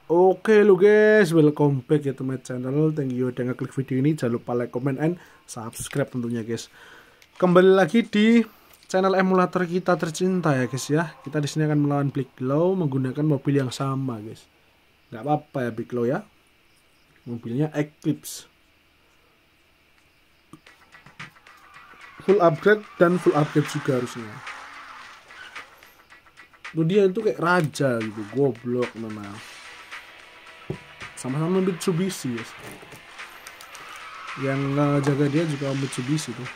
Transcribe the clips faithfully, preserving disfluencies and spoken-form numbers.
Oke lo guys, welcome back ya to my channel. Thank you udah ngeklik video ini. Jangan lupa like, comment, and subscribe tentunya guys. Kembali lagi di channel emulator kita tercinta ya guys ya. Kita di sini akan melawan BlackGlaw menggunakan mobil yang sama guys. Gak apa-apa ya BlackGlaw ya. Mobilnya Eclipse. Full upgrade dan full upgrade juga harusnya. Tuh dia itu kayak raja gitu, goblok memang. Sama-sama Mitsubishi ya. Yang uh, jaga dia juga Mitsubishi tuh.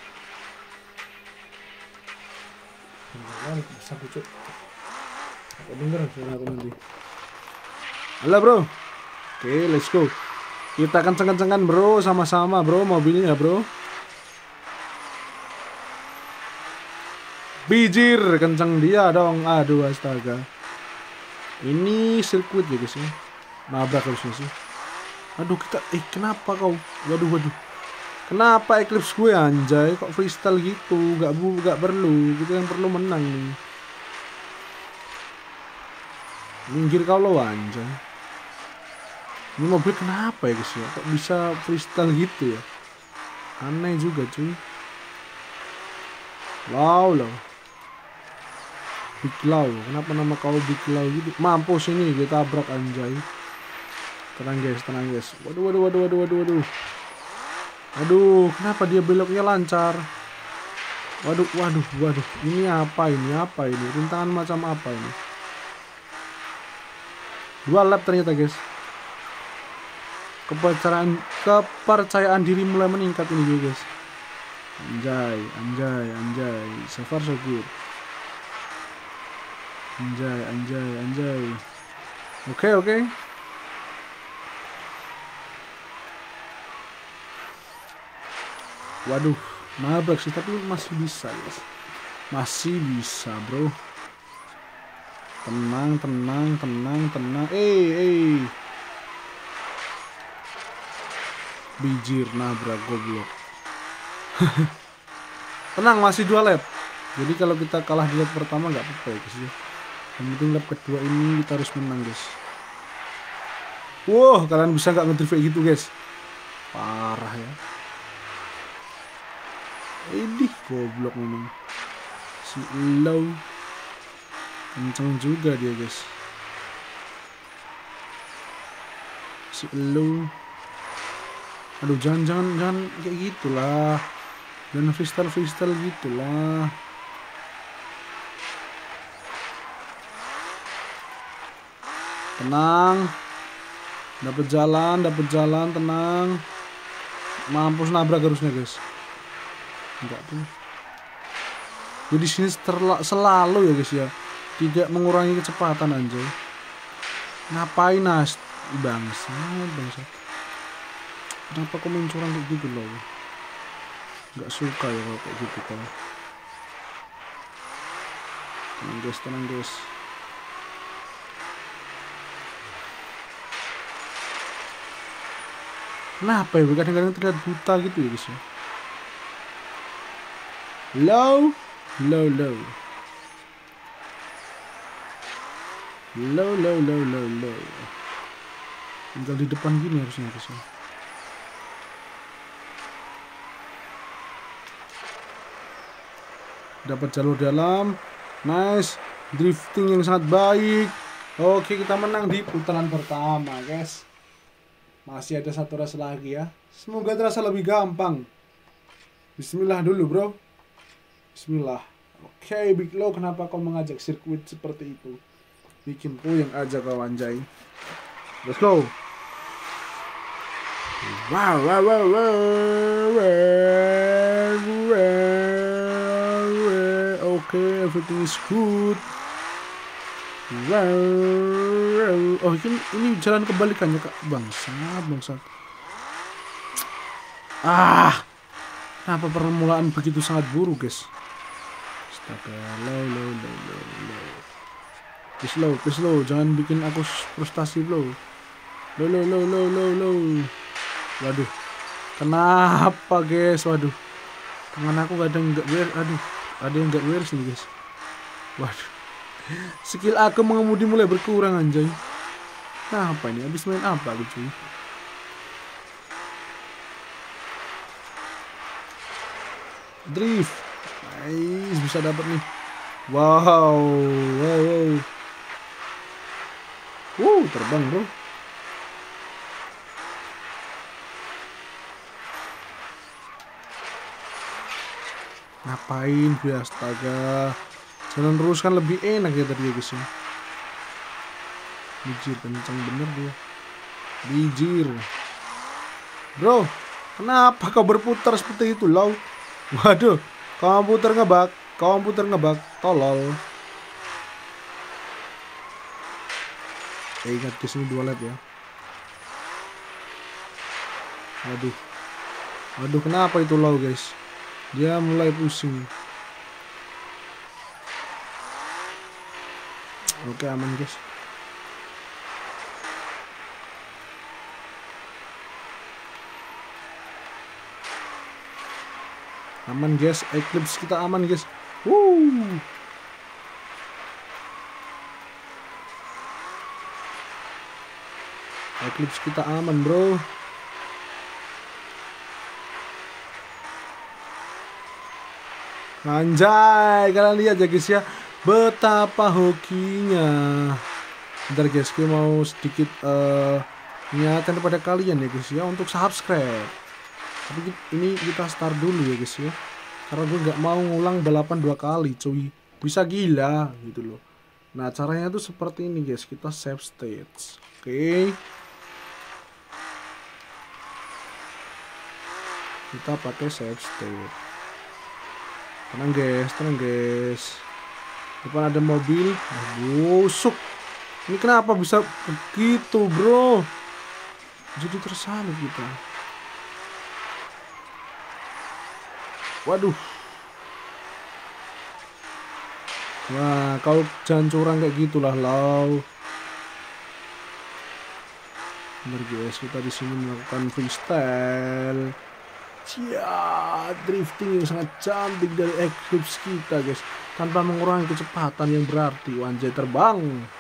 Nah, bisa pucuk. Aku denger suara aku nanti. Halo bro. Oke, let's go. Kita kenceng-kencengan bro, sama-sama bro mobilnya bro. Bijir, kenceng dia dong. Aduh astaga. Ini sirkuit ya guys ya. Nabrak harusnya sih. Aduh kita, eh kenapa kau? Waduh waduh. Kenapa Eclipse gue anjay? Kok freestyle gitu? Gak bu, gak perlu. Kita yang perlu menang nih. Minggir kau lo anjay. Ini mobil kenapa ya guys ya? Kok bisa freestyle gitu ya? Aneh juga cuy. Wow loh. BlackGlaw. Kenapa nama kau BlackGlaw gitu? Mampus ini kita tabrak anjay. Tenang guys, tenang guys. Waduh, waduh, waduh, waduh, waduh, waduh. Aduh, kenapa dia beloknya lancar? Waduh, waduh, waduh. Ini apa ini? Apa ini? Rintangan macam apa ini? Dua lap ternyata guys. Kepercayaan, kepercayaan diri mulai meningkat ini guys. Anjay, anjay, anjay. So far so good. Anjay, anjay, anjay. Oke, okay, oke. Okay. Waduh, nabrak sih tapi masih bisa guys. Masih bisa bro. Tenang, tenang, tenang, tenang. Eh, eh. Bijir nabrak goblok. Tenang, masih dua lap. Jadi kalau kita kalah di lap pertama nggak apa-apa ya guys ya. Yang penting lap kedua ini kita harus menang guys. Wow, kalian bisa nggak ngedrift kayak gitu guys? Parah ya. Ini goblok memang. Si low. Kenceng juga dia guys. Si low. Aduh jangan jangan jangan kayak gitulah. Jangan freestyle freestyle gitulah. Tenang. Dapat jalan, dapat jalan, tenang. Mampus nabrak harusnya guys. Enggak tuh. Gue di sini selalu ya guys ya. Tidak mengurangi kecepatan anjay. Ngapain nas? Bangsa, bangsa. Kenapa kau main curang kayak gitu loh? Nggak suka ya kalau kayak gitu kan. Tenang guys, tenang guys. Kenapa ya? Kadang-kadang terlihat buta gitu ya guys ya. Low, low, low. Low, low, low, low, low. Tinggal di depan gini harusnya guys ya. Dapat jalur dalam. Nice. Drifting yang sangat baik. Oke, kita menang di putaran pertama guys. Masih ada satu race lagi ya. Semoga terasa lebih gampang. Bismillah dulu bro. Bismillah. Oke, BlackGlaw, kenapa kau mengajak sirkuit seperti itu? Bikin puyeng aja kau anjay. Let's go. Wow, wow, wow, wow, wow, wow. Okay, everything is good. Wow, wow. Oh, ini, ini jalan kebalikannya kak. Bangsat, bangsat. Ah, kenapa permulaan begitu sangat buruk guys? Astaga, low, low, low, low, low. Please low, please low, jangan bikin aku frustasi low. Low, low, low, low, low, low. Waduh, kenapa guys? Waduh, tangan aku kadang nggak beres. Aduh, ada yang nggak beres nih guys. Waduh, skill aku mengemudi mulai berkurang anjay. Nah apa ini, habis main apa gitu? Drift, nice, bisa dapat nih. Wow, wow, wow. Wuh, terbang bro. Ngapain gue, astaga. Jalan terus kan lebih enak ya tadi ya guys ya. Bijir, kencang bener dia. Bijir. Bro, kenapa kau berputar seperti itu lau? Waduh, komputer ngebug, komputer ngebug, tolol. Eh, ingat guys, ini dua lap ya. Waduh. Waduh, kenapa itu lau guys? Dia mulai pusing. Oke, aman guys. Aman guys, Eclipse kita aman guys. Wuh. Eclipse kita aman bro. Anjay, kalian lihat ya guys ya, betapa hokinya. Bentar guys, gue mau sedikit uh, ingatkan kepada kalian ya guys ya, untuk subscribe. Tapi ini kita start dulu ya guys ya, karena gue nggak mau ngulang balapan dua kali cuy, bisa gila gitu loh. Nah caranya tuh seperti ini guys, kita save stage. Oke okay. Kita pakai save state. Tenang guys, tenang guys. Depan ada mobil, busuk. Ini kenapa bisa begitu bro? Jadi tersalut kita. Waduh. Wah, kau jangan curang kayak gitulah lau. Bener guys, kita di sini melakukan freestyle. Cia, drifting yang sangat cantik dari Eclipse kita guys, tanpa mengurangi kecepatan yang berarti. Anjay, terbang.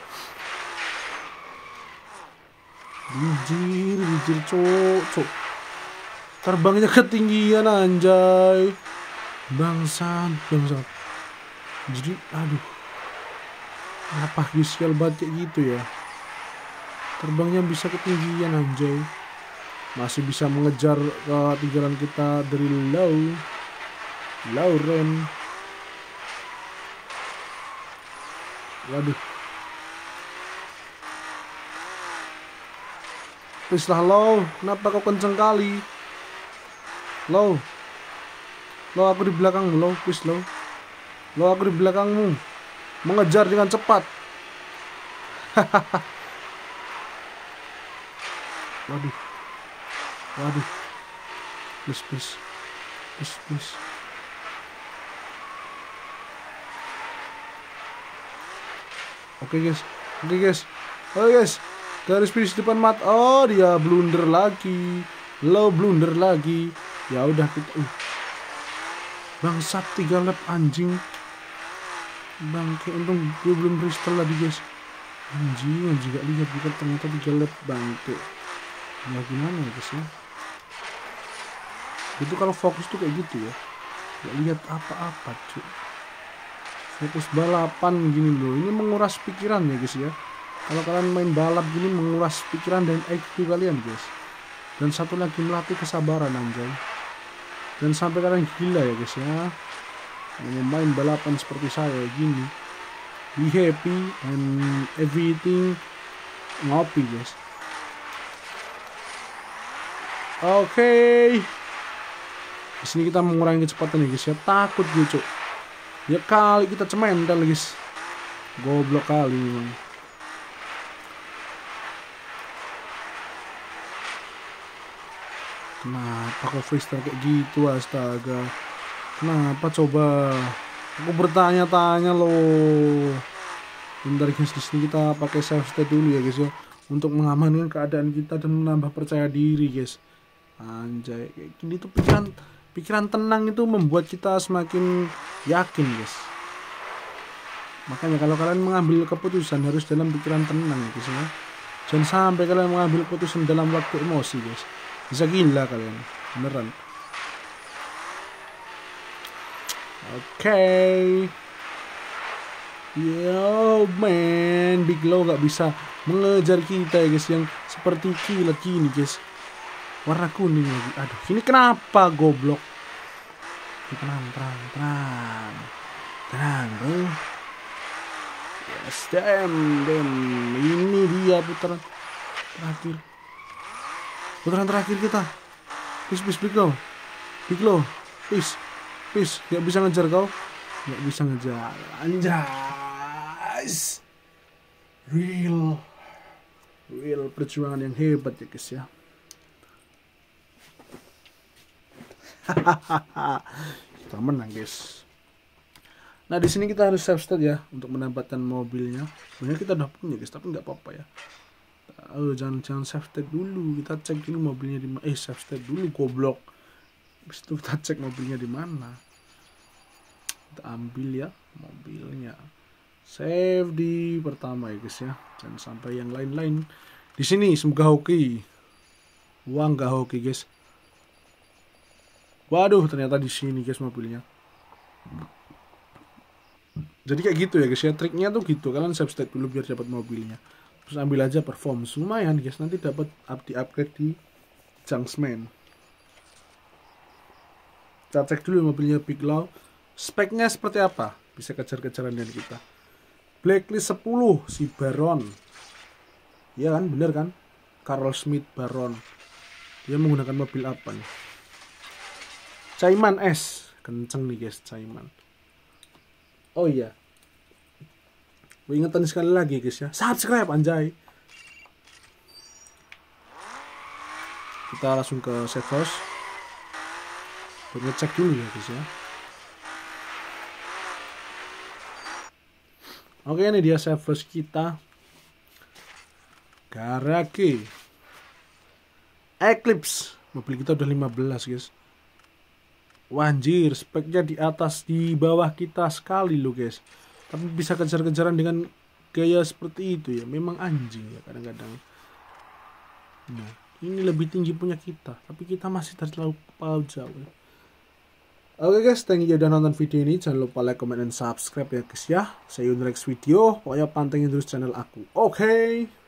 Bijir, bijir cok, cok. Terbangnya ketinggian anjay. Bangsat, bangsat. Jadi, aduh. Apa sial banget kayak gitu ya. Terbangnya bisa ketinggian anjay. Masih bisa mengejar ketinggalan kita dari Lau Lauren. Waduh. Please lah Lau, kenapa kau kenceng kali? Lau, Lau aku di belakangmu Lau, please Lau. Lau aku di belakangmu, mengejar dengan cepat. Waduh. Waduh, please, please, please, please. Oke okay, guys, oke okay, guys, oke okay, guys, garis finish depan mat. Oh dia blunder lagi, low blunder lagi. Ya udah kita, uh. Bangsat tiga lap anjing. Bangke, untung gue belum restart lagi guys. Anjing, anjing gak lihat bukan ternyata tiga lap bangke. Ya gimana ya guys ya. Itu kalau fokus tuh kayak gitu ya, gak lihat apa-apa cuy. Fokus balapan gini loh, ini menguras pikiran ya guys ya. Kalau kalian main balap gini menguras pikiran dan I Q kalian guys. Dan satu lagi melatih kesabaran anjay. Dan sampai kalian gila ya guys ya, main balapan seperti saya gini. Be happy and everything, ngopi guys. Oke okay. Di sini kita mengurangi kecepatan nih guys ya, takut gitu. Ya kali kita cemental guys. Goblok kali memang. Kenapa kok freestyle kayak gitu astaga? Kenapa coba? Aku bertanya-tanya loh. Bentar guys, di sini kita pakai save state dulu ya guys ya, untuk mengamankan keadaan kita dan menambah percaya diri guys. Anjay, kayak gini tuh pikiran pikiran tenang itu membuat kita semakin yakin guys. Makanya kalau kalian mengambil keputusan harus dalam pikiran tenang guys ya. Jangan sampai kalian mengambil keputusan dalam waktu emosi guys, bisa gila kalian beneran. Oke okay. Yo man, Big Low gak bisa mengejar kita ya guys, yang seperti kilat gini guys, warna kuning lagi. Aduh, ini kenapa goblok? Tenang, tenang, tenang, tenang bro. Yes, damn, damn. Ini dia putaran terakhir, putaran terakhir kita. Please, please, Big Low, Big Low, please, please. Gak bisa ngejar kau, gak bisa ngejar. Anjas, real, real perjuangan yang hebat ya guys ya. Kita menang guys. Nah di sini kita harus save state ya untuk mendapatkan mobilnya. Sebenarnya kita udah punya guys, tapi nggak apa-apa ya. Oh, jangan jangan save state dulu. Kita cek dulu mobilnya di mana. Eh save state dulu goblok. Habis itu kita cek mobilnya di mana. Kita ambil ya mobilnya. Save di pertama ya guys ya. Jangan sampai yang lain-lain. Di sini semoga hoki. Uang nggak hoki guys. Waduh, ternyata di sini guys mobilnya. Jadi kayak gitu ya guys ya, triknya tuh gitu. Kalian save state dulu biar dapat mobilnya. Terus ambil aja performance, lumayan guys. Nanti dapat up di upgrade di Junksman. Kita cek dulu mobilnya Big Low. Speknya seperti apa? Bisa kejar-kejaran dengan kita. Blacklist sepuluh si Baron. Iya kan, bener kan? Carl Smith Baron. Dia menggunakan mobil apa nih? Cayman S, kenceng nih guys Cayman. Oh iya, gue ingetan sekali lagi guys ya, subscribe anjay. Kita langsung ke save house, buat ngecek dulu ya guys ya. Oke, ini dia save house kita. Garage Eclipse, mobil kita udah lima belas guys. Wanjir, speknya di atas di bawah kita sekali loh guys. Tapi bisa kejar-kejaran dengan gaya seperti itu ya. Memang anjing ya kadang-kadang. Nah, ini lebih tinggi punya kita, tapi kita masih terlalu jauh. Oke guys, thank you udah nonton video ini. Jangan lupa like, comment, dan subscribe ya guys ya. See you in the next video. Pokoknya pantengin terus channel aku. Oke. Okay.